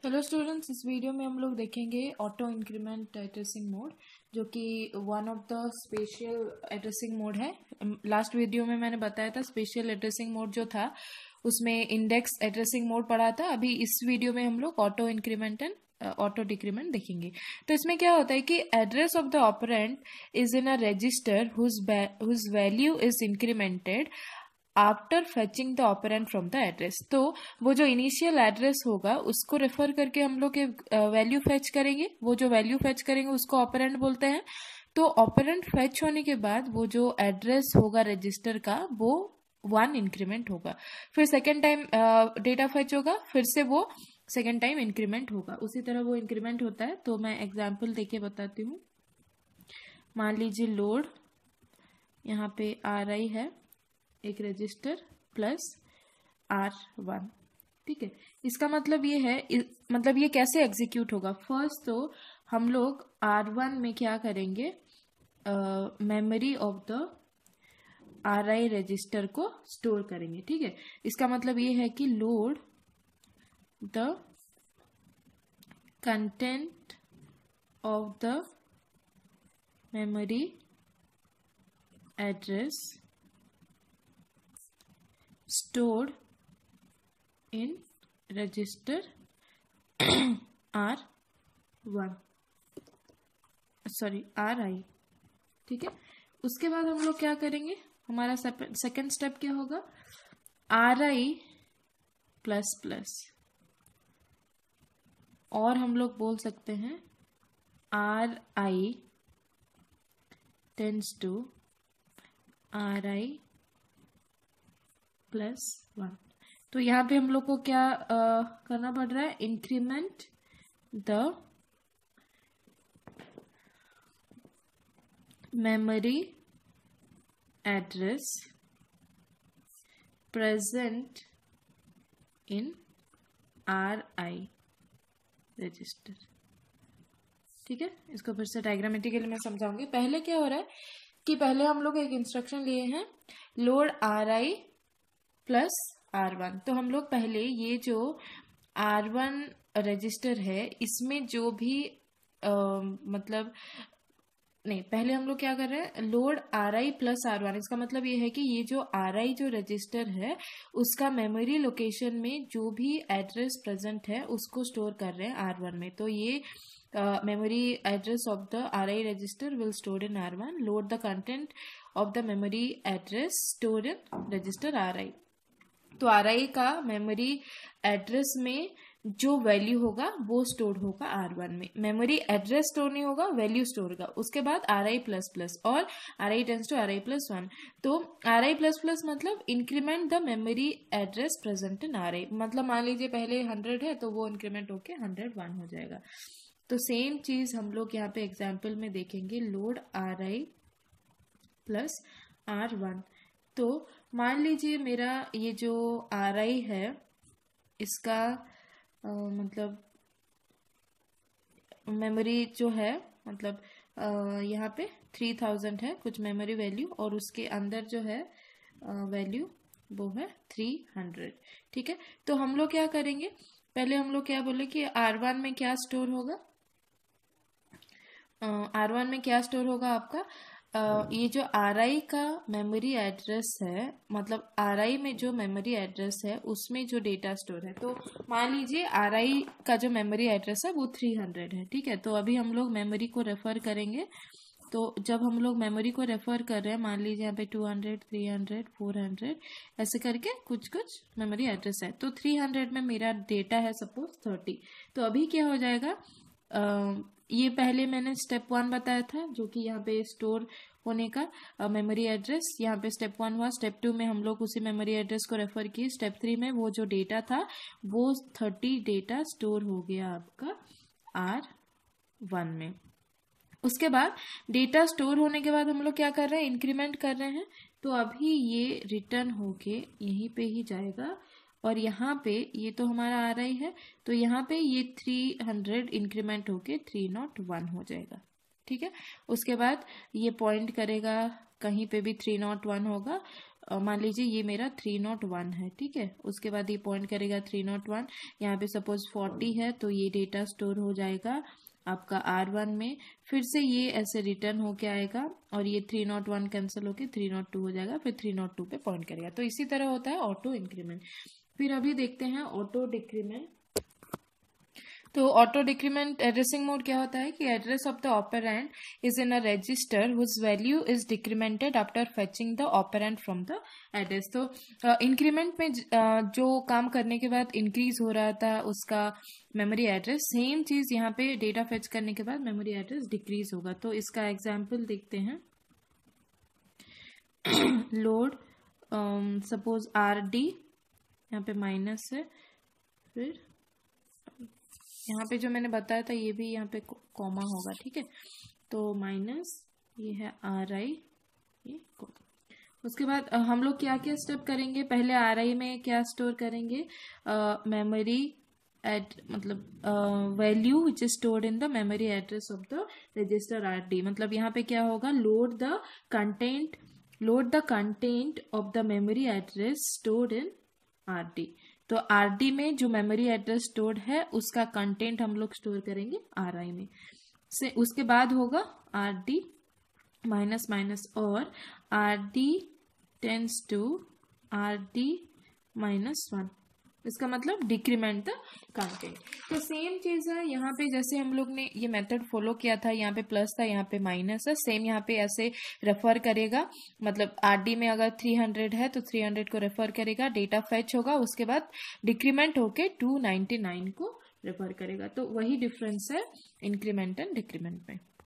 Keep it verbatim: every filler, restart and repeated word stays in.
Hello students, इस video में हम लोग देखेंगे ऑटो इंक्रीमेंट एड्रेसिंग मोड, जो कि one of the special addressing mode है। लास्ट वीडियो में मैंने बताया था स्पेशल एड्रेसिंग मोड जो था उसमें इंडेक्स एड्रेसिंग मोड पढ़ा था। अभी इस वीडियो में हम लोग auto increment and auto decrement देखेंगे। तो इसमें क्या होता है कि address of the operand is in a register whose value is incremented after fetching the operand from the address. तो वो जो इनिशियल एड्रेस होगा उसको रेफर करके हम लोग वैल्यू फेच करेंगे। वो जो वैल्यू फेच करेंगे उसको ऑपरेंट बोलते हैं। तो ऑपरेंट फेच होने के बाद वो जो एड्रेस होगा रजिस्टर का वो वन इंक्रीमेंट होगा। फिर सेकेंड टाइम डेटा फेच होगा, फिर से वो सेकेंड टाइम इंक्रीमेंट होगा। उसी तरह वो इंक्रीमेंट होता है। तो मैं एग्जाम्पल देके बताती हूँ। मान लीजिए लोड यहाँ पे आर आई है, एक रजिस्टर प्लस आर वन। ठीक है, इसका मतलब ये है, मतलब ये कैसे एग्जीक्यूट होगा। फर्स्ट तो हम लोग आर वन में क्या करेंगे, memory of the R I register को स्टोर करेंगे। ठीक है, इसका मतलब ये है कि load the content of the memory address stored in register R one, sorry R I. ठीक है, उसके बाद हम लोग क्या करेंगे, हमारा सेकेंड स्टेप क्या होगा, आर आई प्लस प्लस, और हम लोग बोल सकते हैं R I tends to R I plus one. तो यहाँ पे हम लोग को क्या आ, करना पड़ रहा है, increment the memory address present in R I register. ठीक है, इसको फिर से डायग्रामेटिकली मैं समझाऊंगी। पहले क्या हो रहा है कि पहले हम लोग एक इंस्ट्रक्शन लिए हैं, load R I plus R one. तो हम लोग पहले ये जो आर वन रजिस्टर है इसमें जो भी आ, मतलब नहीं, पहले हम लोग क्या कर रहे हैं, load R I plus R one. इसका मतलब ये है कि ये जो आर आई जो रजिस्टर है उसका मेमोरी लोकेशन में जो भी एड्रेस प्रेजेंट है उसको स्टोर कर रहे हैं आर वन में। तो ये memory address of the R I register will store in R one. Load the content of the memory address store in register R I. तो आर आई का मेमोरी एड्रेस में जो वैल्यू होगा वो स्टोर होगा आर वन में। Memory address store नहीं होगा, वैल्यू स्टोर होगा। उसके बाद आर आई प्लस प्लस और R I tends to R I plus one. तो आर आई प्लस प्लस मतलब increment the memory address present in R I. मतलब मान लीजिए पहले हंड्रेड है तो वो इंक्रीमेंट होके हंड्रेड वन हो जाएगा। तो सेम चीज हम लोग यहाँ पे एग्जाम्पल में देखेंगे, load R I plus R one. तो मान लीजिए मेरा ये जो आर आई है इसका आ, मतलब मेमोरी जो है, मतलब यहाँ पे थ्री थाउजेंड है कुछ मेमोरी वैल्यू, और उसके अंदर जो है वैल्यू वो है थ्री हंड्रेड। ठीक है, तो हम लोग क्या करेंगे, पहले हम लोग क्या बोले कि आर वन में क्या स्टोर होगा, आर वन में क्या स्टोर होगा आपका, Uh, ये जो आर आई का मेमोरी एड्रेस है, मतलब आर आई में जो मेमोरी एड्रेस है उसमें जो डेटा स्टोर है। तो मान लीजिए आर आई का जो मेमोरी एड्रेस है वो थ्री हंड्रेड है। ठीक है, तो अभी हम लोग मेमोरी को रेफर करेंगे। तो जब हम लोग मेमोरी को रेफर कर रहे हैं, मान लीजिए यहाँ पे two hundred, three hundred, four hundred ऐसे करके कुछ कुछ मेमोरी एड्रेस है। तो थ्री हंड्रेड में मेरा डेटा है सपोज थर्टी। तो अभी क्या हो जाएगा, uh, ये पहले मैंने स्टेप वन बताया था जो कि यहाँ पे स्टोर होने का मेमोरी एड्रेस, यहाँ पे स्टेप वन हुआ। स्टेप टू में हम लोग उसी मेमोरी एड्रेस को रेफर किए। स्टेप थ्री में वो जो डेटा था वो थर्टी डेटा स्टोर हो गया आपका आर वन में। उसके बाद डेटा स्टोर होने के बाद हम लोग क्या कर रहे हैं, इंक्रीमेंट कर रहे हैं। तो अभी ये रिटर्न होके यहीं पे ही जाएगा, और यहाँ पे ये तो हमारा आ रहा ही है, तो यहाँ पे ये थ्री हंड्रेड इंक्रीमेंट होके थ्री नॉट वन हो जाएगा। ठीक है, उसके बाद ये पॉइंट करेगा कहीं पे भी थ्री नॉट वन होगा, मान लीजिए ये मेरा थ्री नॉट वन है, ठीक है। उसके बाद ये पॉइंट करेगा थ्री नॉट वन, यहाँ पे सपोज फोर्टी है तो ये डेटा स्टोर हो जाएगा आपका आर वन में। फिर से ये ऐसे रिटर्न होके आएगा और ये थ्री नॉट वन कैंसिल होके थ्री नॉट टू हो जाएगा, फिर थ्री नॉट टू पे पॉइंट करेगा। तो इसी तरह होता है ऑटो इंक्रीमेंट। फिर अभी देखते हैं ऑटो डिक्रीमेंट। तो ऑटो डिक्रीमेंट एड्रेसिंग मोड क्या होता है कि address of the operand is in a register whose value is decremented after fetching the operand from the address. तो इंक्रीमेंट uh, में uh, जो काम करने के बाद इंक्रीज हो रहा था उसका मेमोरी एड्रेस, सेम चीज यहाँ पे डेटा फेच करने के बाद मेमोरी एड्रेस डिक्रीज होगा। तो इसका एग्जाम्पल देखते हैं। लोड सपोज आर डी, यहाँ पे माइनस है, फिर यहाँ पे जो मैंने बताया था ये भी यहाँ पे कॉमा होगा, ठीक है। तो माइनस ये है आर आई, ये उसके बाद हम लोग क्या क्या स्टेप करेंगे। पहले आर आई में क्या स्टोर करेंगे, मेमोरी एट मतलब value which is stored in the memory address of the register R D. मतलब यहाँ पे क्या होगा, load the content load the content of the memory address stored in R D. तो आर डी में जो memory address stored है उसका कंटेंट हम लोग स्टोर करेंगे आर आई में से। उसके बाद होगा आर डी माइनस माइनस और R D tends to R D minus one, इसका मतलब डिक्रीमेंट द कंटेंट। तो सेम चीज है यहाँ पे, जैसे हम लोग ने ये मेथड फॉलो किया था, यहाँ पे प्लस था यहाँ पे माइनस है, सेम यहाँ पे ऐसे रेफर करेगा। मतलब आरडी में अगर थ्री हंड्रेड है तो थ्री हंड्रेड को रेफर करेगा, डेटा फेच होगा, उसके बाद डिक्रीमेंट होके टू नाइन्टी नाइन को रेफर करेगा। तो वही डिफरेंस है इंक्रीमेंट एंड डिक्रीमेंट में।